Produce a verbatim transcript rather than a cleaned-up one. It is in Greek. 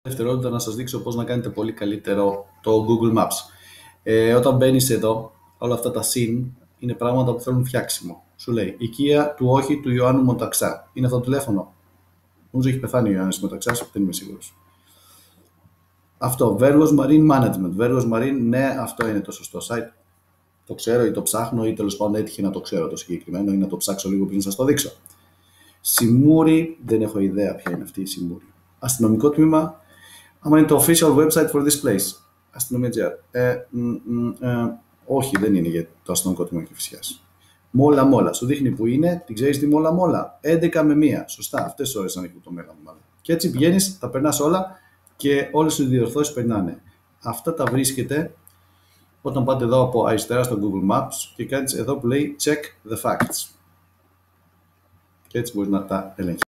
δευτερόλεπτα να σας δείξω πώς να κάνετε πολύ καλύτερο το Google Maps. Ε, όταν μπαίνεις εδώ, όλα αυτά τα συν είναι πράγματα που θέλουν φτιάξιμο. Σου λέει οικία του όχι του Ιωάννου Μονταξά. Είναι αυτό το τηλέφωνο. Νομίζω έχει πεθάνει ο Ιωάννης Μονταξάς, δεν είμαι σίγουρος. Αυτό, Vergos Marine Management. Vergos Marine, ναι, αυτό είναι το σωστό site. Το ξέρω ή το ψάχνω ή τέλος πάντων έτυχε να το ξέρω το συγκεκριμένο ή να το ψάξω λίγο πριν σας το δείξω. Σιμούρι, δεν έχω ιδέα ποια είναι αυτή η Σιμούρι. Αστυνομικό τμήμα, άμα είναι το official website for this place. Αστυνομία τζι αρ. Ε, μ, μ, ε, όχι, δεν είναι για το αστυνομικό τμήμα Κηφισιάς. Μόλα μόλα. Σου δείχνει που είναι, την ξέρεις τη μόλα μόλα. έντεκα με μία. Σωστά, αυτές τις ώρες ανήκουν το μέλλον μάλλον. Και έτσι πηγαίνεις, τα περνάς όλα και όλες οι διορθώσεις περνάνε. Αυτά τα βρίσκεται όταν πάτε εδώ από αριστερά στο Google Maps και κάνεις εδώ που λέει check the facts. Και έτσι μπορείς να τα ελέγχεις.